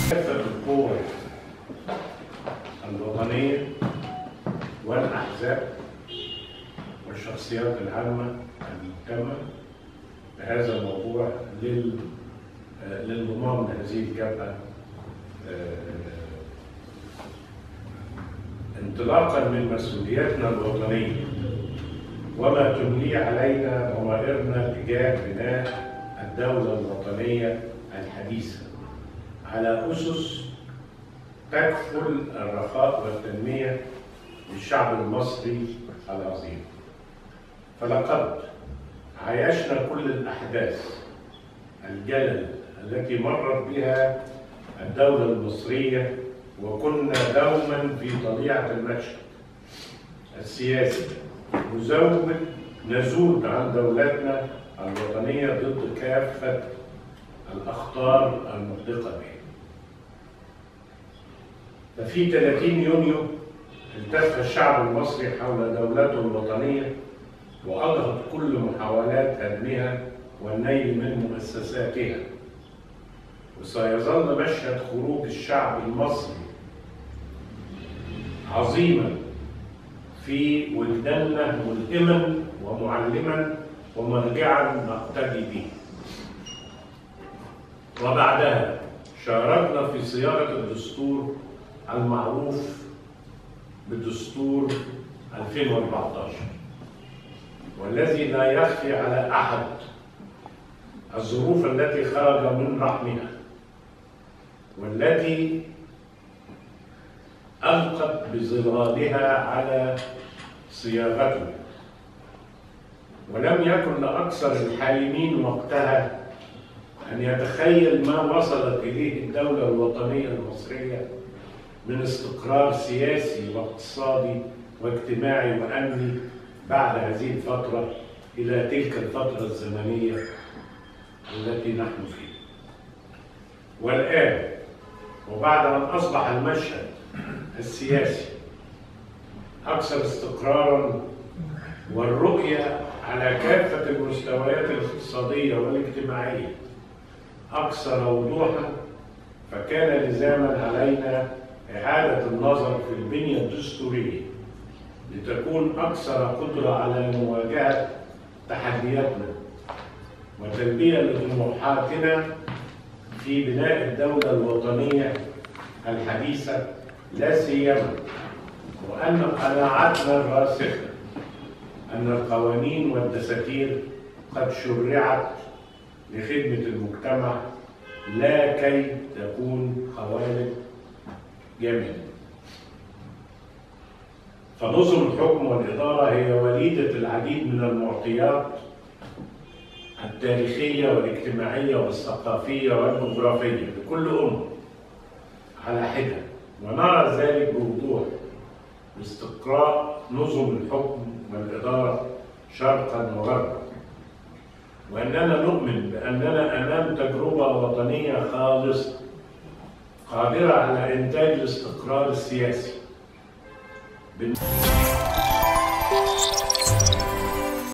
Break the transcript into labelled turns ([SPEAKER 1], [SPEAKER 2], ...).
[SPEAKER 1] كافة القوى الوطنية والأحزاب والشخصيات العامة المهتمة بهذا الموضوع للانضمام لهذه الجبهة، انطلاقا من مسؤولياتنا الوطنية وما تمليه علينا ضمائرنا تجاه بناء الدولة الوطنية الحديثة على أسس تكفل الرخاء والتنمية للشعب المصري العظيم. فلقد عايشنا كل الأحداث الجلل التي مرت بها الدولة المصرية، وكنا دوما في طليعة المشهد السياسي نزود عن دولتنا الوطنية ضد كافة الأخطار المحدقة بها. ففي 30 يونيو التف الشعب المصري حول دولته الوطنية وأضغط كل محاولات هدمها والنيل من مؤسساتها، وسيظل مشهد خروج الشعب المصري عظيما في وجداننا ملهما ومعلما ومرجعا نقتدي به. وبعدها شاركنا في صياغة الدستور المعروف بدستور 2014، والذي لا يخفي على أحد الظروف التي خرج من رحمها والتي ألقت بظلالها على صياغته. ولم يكن لأكثر الحالمين وقتها أن يتخيل ما وصلت إليه الدولة الوطنية المصرية من استقرار سياسي واقتصادي واجتماعي وأمني بعد هذه الفترة إلى تلك الفترة الزمنية التي نحن فيها. والآن وبعد أن أصبح المشهد السياسي أكثر استقراراً والرؤية على كافة المستويات الاقتصادية والاجتماعية أكثر وضوحاً، فكان لزاماً علينا إعادة النظر في البنية الدستورية لتكون أكثر قدرة على مواجهة تحدياتنا وتلبية لطموحاتنا في بناء الدولة الوطنية الحديثة، لا سيما وأن قناعتنا الراسخة أن القوانين والدساتير قد شرعت لخدمة المجتمع لا كي تكون قوالب جامدة. فنظم الحكم والإدارة هي وليدة العديد من المعطيات التاريخية والاجتماعية والثقافية والجغرافية لكل أمة على حدة، ونرى ذلك بوضوح باستقراء نظم الحكم والإدارة شرقا وغربا، وأننا نؤمن بأننا أمام تجربة وطنية خالصة قادرة على إنتاج الاستقرار السياسي.